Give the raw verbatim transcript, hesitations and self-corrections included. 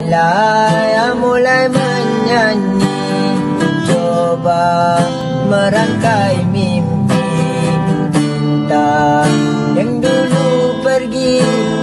Bila mulai menyanyi, coba merangkai mimpi kita yang dulu pergi.